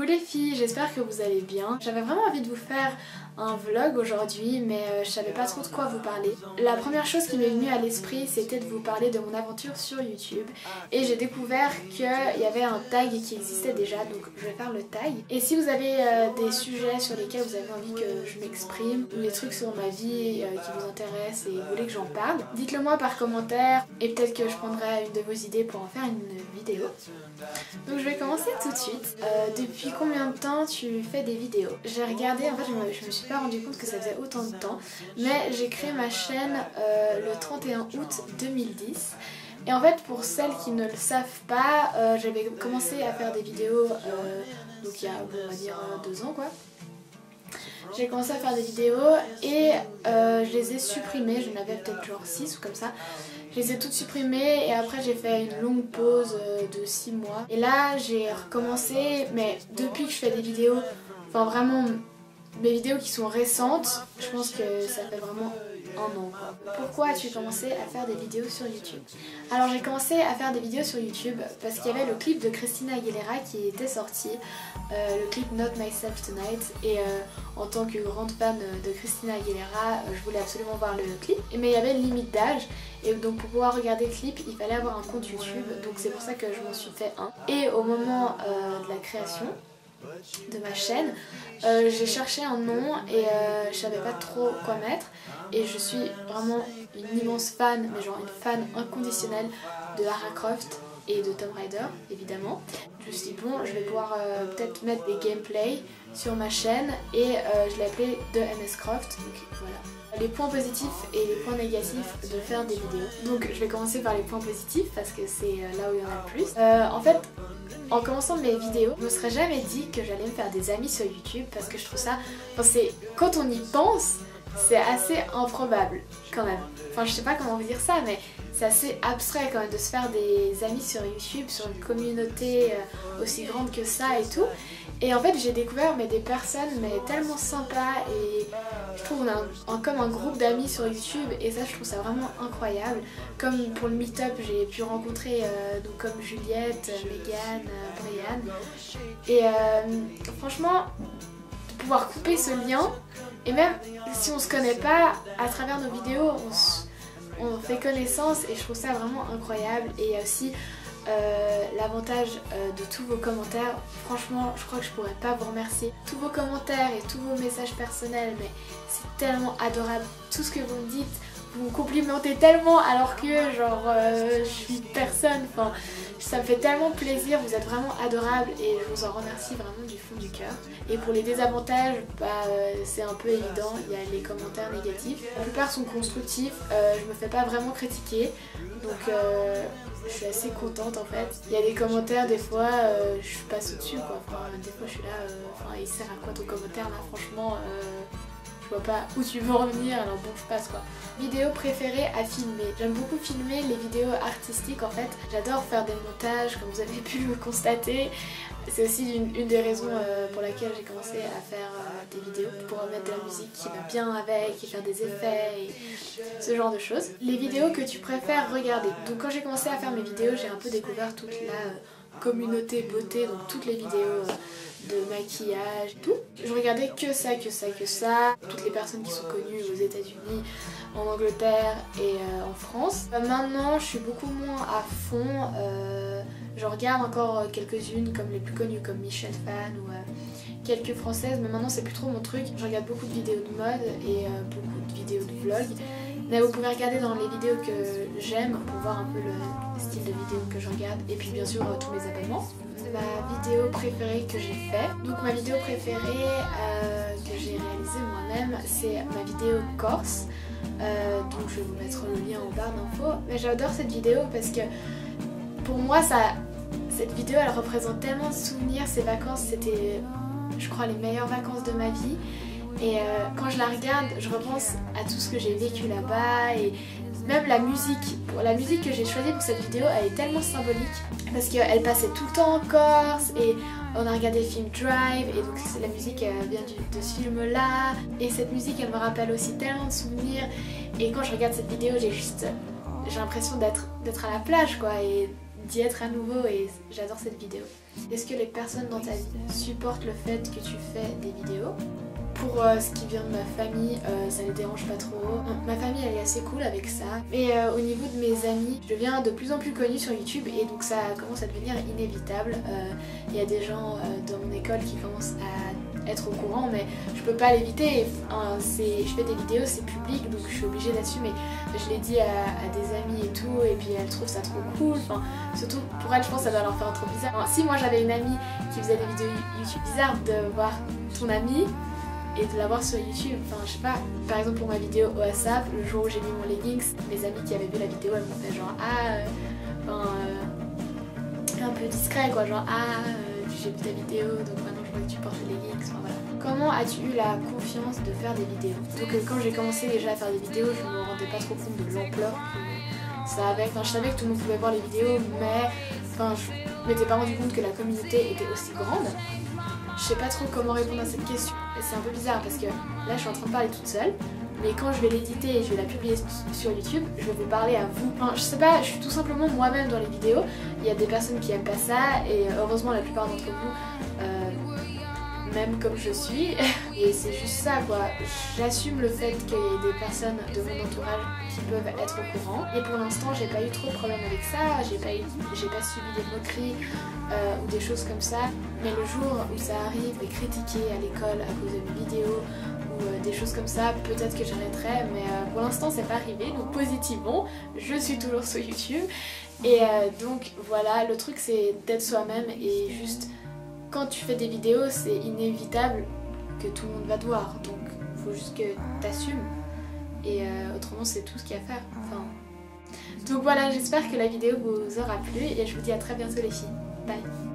les filles, j'espère que vous allez bien. J'avais vraiment envie de vous faire un vlog aujourd'hui mais je savais pas trop de quoi vous parler. La première chose qui m'est venue à l'esprit c'était de vous parler de mon aventure sur YouTube et j'ai découvert qu'il y avait un tag qui existait déjà, donc je vais faire le tag. Et si vous avez des sujets sur lesquels vous avez envie que je m'exprime ou des trucs sur ma vie qui vous intéressent et vous voulez que j'en parle, dites-le moi par commentaire et peut-être que je prendrai une de vos idées pour en faire une vidéo. Donc je vais commencer tout de suite. Depuis combien de temps tu fais des vidéos? J'ai regardé, en fait je me suis pas rendu compte que ça faisait autant de temps, mais j'ai créé ma chaîne le 31 août 2010. Et en fait pour celles qui ne le savent pas, j'avais commencé à faire des vidéos donc il y a on va dire 2 ans quoi. J'ai commencé à faire des vidéos et je les ai supprimées, j'en avais peut-être genre 6 ou comme ça. Je les ai toutes supprimées et après j'ai fait une longue pause de 6 mois. Et là j'ai recommencé, mais depuis que je fais des vidéos, enfin vraiment mes vidéos qui sont récentes, je pense que ça fait vraiment 1 an. Pourquoi as-tu commencé à faire des vidéos sur YouTube? Alors j'ai commencé à faire des vidéos sur YouTube parce qu'il y avait le clip de Christina Aguilera qui était sorti, le clip Not Myself Tonight, et en tant que grande fan de Christina Aguilera, je voulais absolument voir le clip, mais il y avait une limite d'âge et donc pour pouvoir regarder le clip il fallait avoir un compte YouTube, donc c'est pour ça que je m'en suis fait un. Et au moment de la création de ma chaîne, j'ai cherché un nom et je savais pas trop quoi mettre, et je suis vraiment une immense fan, mais genre une fan inconditionnelle de Lara Croft et de Tomb Raider évidemment. Je me suis dit bon, je vais pouvoir peut-être mettre des gameplays sur ma chaîne et je l'ai appelé The MS Croft, donc voilà. Les points positifs et les points négatifs de faire des vidéos. Donc je vais commencer par les points positifs parce que c'est là où il y en a le plus. En fait, en commençant mes vidéos, je me serais jamais dit que j'allais me faire des amis sur YouTube parce que je trouve ça, enfin c'est, quand on y pense, c'est assez improbable quand même. Enfin je sais pas comment vous dire ça, mais c'est assez abstrait quand même de se faire des amis sur YouTube, sur une communauté aussi grande que ça et tout. Et en fait j'ai découvert des personnes tellement sympas, et je trouve on a comme un groupe d'amis sur YouTube et ça je trouve ça vraiment incroyable. Comme pour le meet-up j'ai pu rencontrer donc comme Juliette, Megan, Brian, et franchement de pouvoir couper ce lien, et même si on se connaît pas, à travers nos vidéos on fait connaissance et je trouve ça vraiment incroyable. Et il y a aussi l'avantage de tous vos commentaires. Franchement je crois que je pourrais pas vous remercier. Tous vos commentaires et tous vos messages personnels, mais c'est tellement adorable. Tout ce que vous me dites, vous me complimentez tellement alors que genre je suis personne, enfin ça me fait tellement plaisir, vous êtes vraiment adorables et je vous en remercie vraiment du fond du cœur. Et pour les désavantages, c'est un peu évident, il y a les commentaires négatifs. La plupart sont constructifs, je me fais pas vraiment critiquer, donc je suis assez contente en fait. Il y a des commentaires des fois, je passe au-dessus quoi, enfin, des fois je suis là, il sert à quoi ton commentaire là, franchement je vois pas où tu veux en venir, alors bon je passe quoi. Vidéo préférée à filmer. J'aime beaucoup filmer les vidéos artistiques en fait. J'adore faire des montages comme vous avez pu le constater. C'est aussi une des raisons pour laquelle j'ai commencé à faire des vidéos, pour mettre de la musique qui va bien avec et faire des effets et ce genre de choses. Les vidéos que tu préfères regarder. Donc quand j'ai commencé à faire mes vidéos, j'ai un peu découvert toute la communauté beauté, donc toutes les vidéos de maquillage, tout. Je regardais que ça, toutes les personnes qui sont connues aux États-Unis, en Angleterre et en France. Maintenant je suis beaucoup moins à fond, je regarde encore quelques-unes comme les plus connues comme Michel Fan ou quelques françaises, mais maintenant c'est plus trop mon truc. Je regarde beaucoup de vidéos de mode et beaucoup de vidéos de vlog. Mais vous pouvez regarder dans les vidéos que j'aime pour voir un peu le style de vidéo que je regarde, et puis bien sûr tous mes abonnements. Ma vidéo préférée que j'ai fait. Donc ma vidéo préférée que j'ai réalisée moi-même, c'est ma vidéo Corse. Donc je vais vous mettre le lien en barre d'infos. Mais j'adore cette vidéo parce que pour moi cette vidéo elle représente tellement de souvenirs. Ces vacances c'était je crois les meilleures vacances de ma vie. Et quand je la regarde, je repense à tout ce que j'ai vécu là-bas, et même la musique. La musique que j'ai choisie pour cette vidéo, elle est tellement symbolique parce qu'elle passait tout le temps en Corse et on a regardé le film Drive, et donc la musique vient de ce film-là. Et cette musique, elle me rappelle aussi tellement de souvenirs. Et quand je regarde cette vidéo, j'ai l'impression d'être à la plage quoi, et d'y être à nouveau et j'adore cette vidéo. Est-ce que les personnes dans ta vie supportent le fait que tu fais des vidéos? Pour ce qui vient de ma famille, ça les dérange pas trop. Ma famille elle est assez cool avec ça. Mais au niveau de mes amis, je deviens de plus en plus connue sur YouTube et donc ça commence à devenir inévitable. Il y a des gens dans mon école qui commencent à être au courant, mais je peux pas l'éviter. Je fais des vidéos, c'est public, donc je suis obligée d'assumer. Je l'ai dit à des amis et tout, et puis elles trouvent ça trop cool. Enfin, surtout pour elles, je pense que ça doit leur faire trop bizarre. Enfin, si moi j'avais une amie qui faisait des vidéos YouTube bizarres, de voir ton amie et de la voir sur YouTube, enfin je sais pas, par exemple pour ma vidéo au WhatsApp, le jour où j'ai mis mon leggings, mes amis qui avaient vu la vidéo elles m'ont fait genre un peu discret quoi, genre j'ai vu ta vidéo donc maintenant je vois que tu portes les leggings, enfin voilà. Comment as-tu eu la confiance de faire des vidéos? Donc quand j'ai commencé déjà à faire des vidéos, je me rendais pas trop compte de l'ampleur que ça avait, enfin je savais que tout le monde pouvait voir les vidéos mais enfin je m'étais pas rendu compte que la communauté était aussi grande. Je sais pas trop comment répondre à cette question. C'est un peu bizarre parce que là je suis en train de parler toute seule, mais quand je vais l'éditer et je vais la publier sur YouTube, je vais vous parler à vous. Enfin, je sais pas, je suis tout simplement moi-même dans les vidéos. Il y a des personnes qui aiment pas ça et heureusement la plupart d'entre vous même comme je suis. Et c'est juste ça quoi. J'assume le fait qu'il y ait des personnes de mon entourage qui peuvent être au courant. Et pour l'instant j'ai pas eu trop de problèmes avec ça, j'ai pas subi des moqueries ou des choses comme ça. Mais le jour où ça arrive et critiquer à l'école à cause de mes vidéos ou des choses comme ça, peut-être que j'arrêterai, mais pour l'instant c'est pas arrivé, donc positivement, je suis toujours sur YouTube. Et donc voilà, le truc c'est d'être soi-même et juste quand tu fais des vidéos c'est inévitable que tout le monde va te voir, donc faut juste que t'assumes et autrement c'est tout ce qu'il y a à faire. Enfin... Donc voilà, j'espère que la vidéo vous aura plu et je vous dis à très bientôt les filles. Bye.